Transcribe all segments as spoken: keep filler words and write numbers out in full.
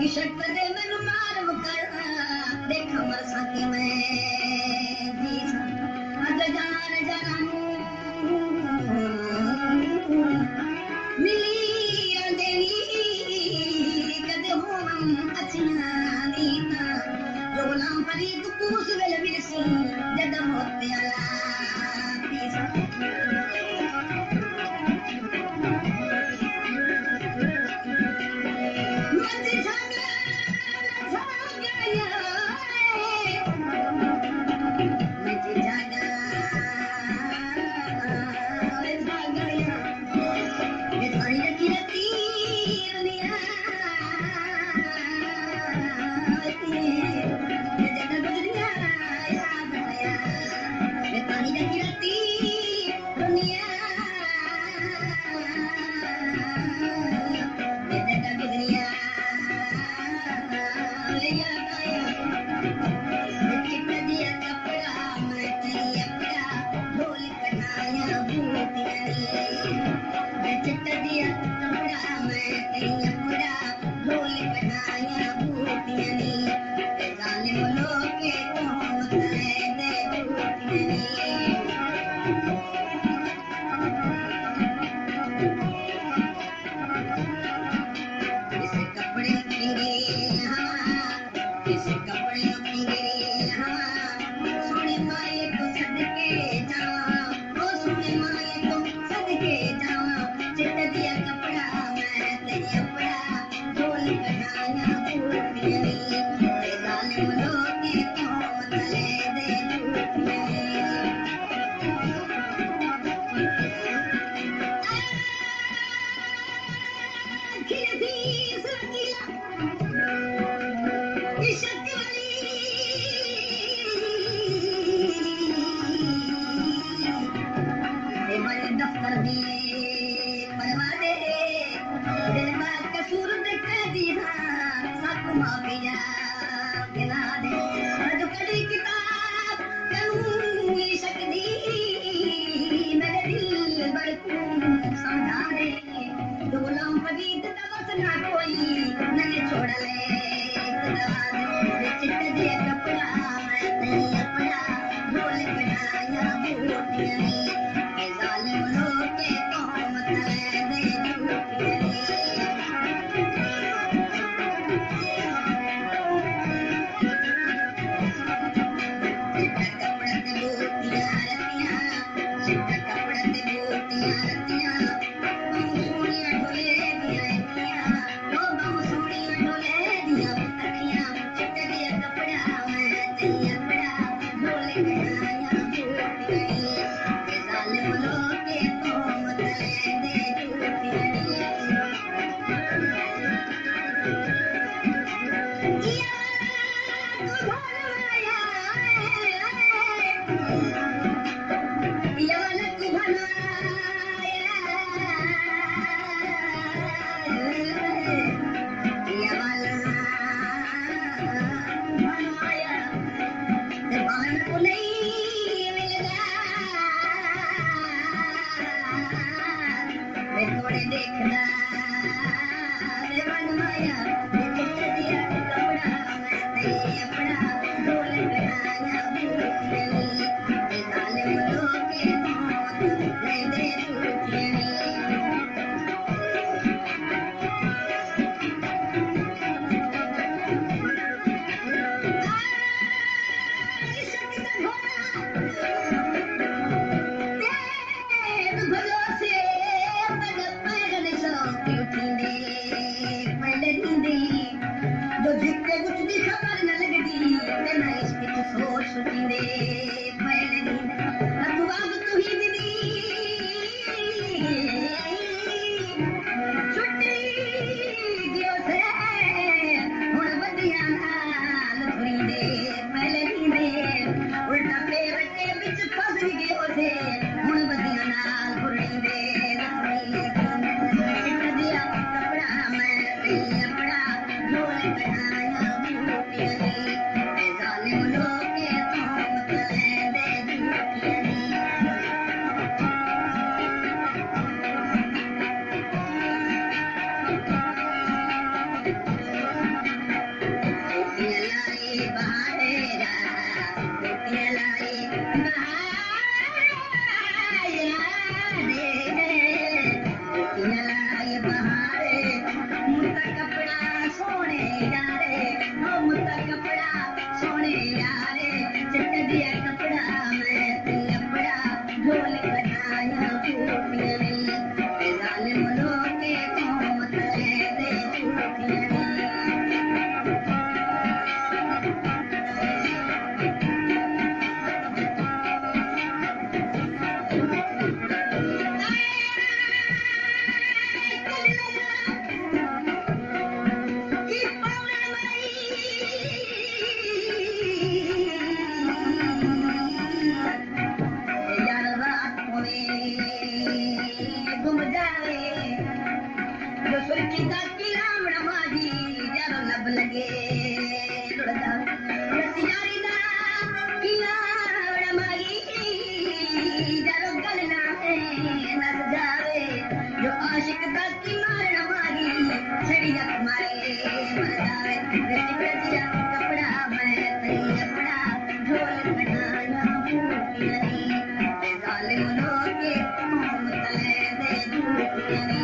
शक दे मैनू मार कर देख मसा कि मैं जी अज जान जानू मिली अंदेनी कदे होम अचिया नीता रोलां परी कुस वेल विरसी जद मोते आला सुर्खी का किला ब्रह्माजी जरो लब लगे लुड़दा रसियारी दा किला ब्रह्माजी जरो गलना है नस जावे जो आशिक दा किला ब्रह्माजी छड़ी जक मारे मर जावे रसिया कपड़ा मैं तई अपना ढोल बनाया भूखियारी ते जालिम लोगे मोहम्मद तले दे भूखियारी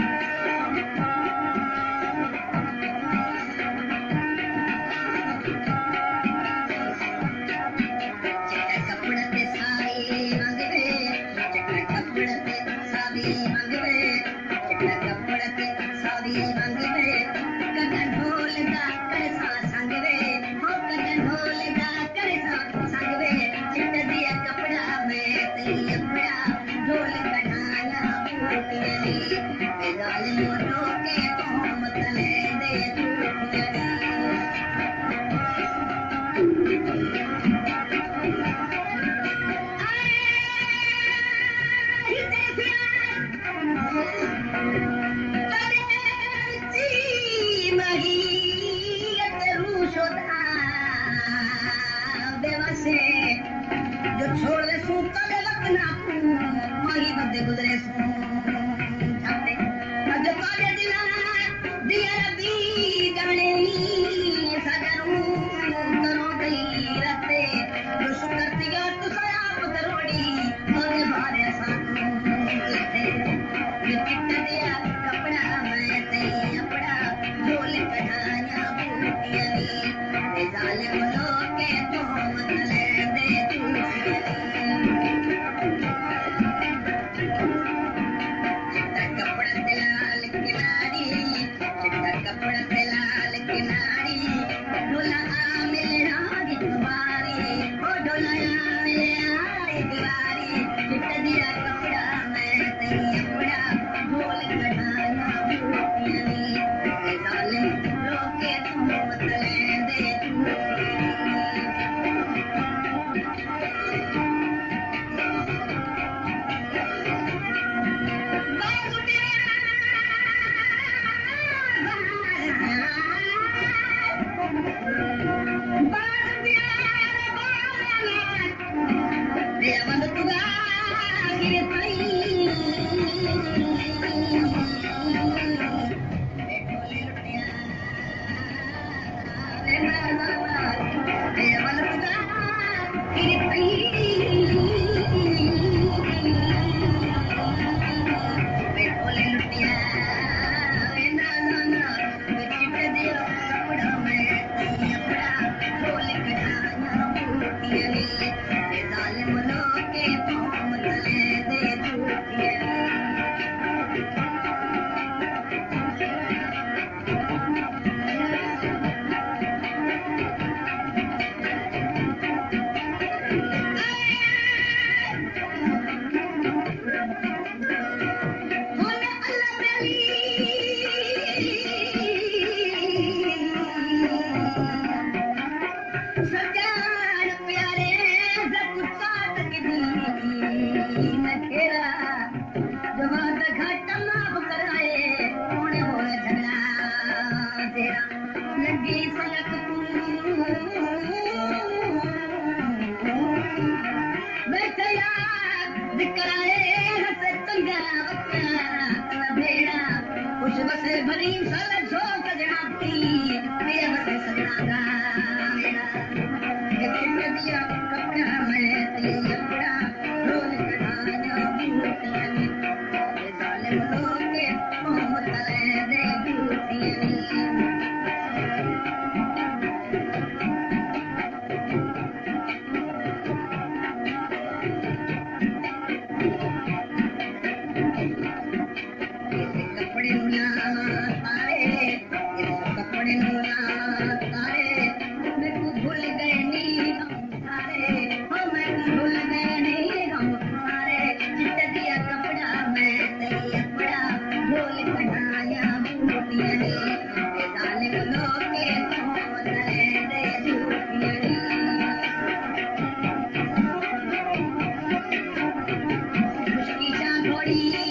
जो छोड़ दे सू तले रखना माही बंदे गुजरे सू जाते जो काले दिला दिया रबी गणे सजरू करो गई रते जो शुक्र दिया तो सयाप करोड़ी और भारे साथ लेते ये किट दिया कपड़ा मैं ते अपना ढोल कढ़ाया बूटियां नी जालिम लोग के तो मतले दे तू चिट्टा कपड़ा लाल किनारी चिट्टा कपड़ा लाल किनारी ढोला मिले राग तुम्हारी ओ ढोला मिले राग तुम्हारी चिट्टा दिया कपड़ा मैं तेरी अपना ढोल कढ़ाया बूटियां नी जालिम लोग के तो मतले दे तू भरी साल जो सजनाती मेरे बसे सजना मेरा किट दिया कपड़ा मैं तेरी अपना ढोल कढ़ाया बूटियां नी जालिम लोग के मोहम्मद तले दे बूटियां नी कपड़े भूल गए नी सारे हो मैं भूल गए नी हम सारे चिट्टा दिया कपड़ा मैं तेरी अपना ढोल कढ़ाया बूटियां नी जालिम लोग के मोहम्मद तले दे बूटियां नी मुश्किल घोड़ी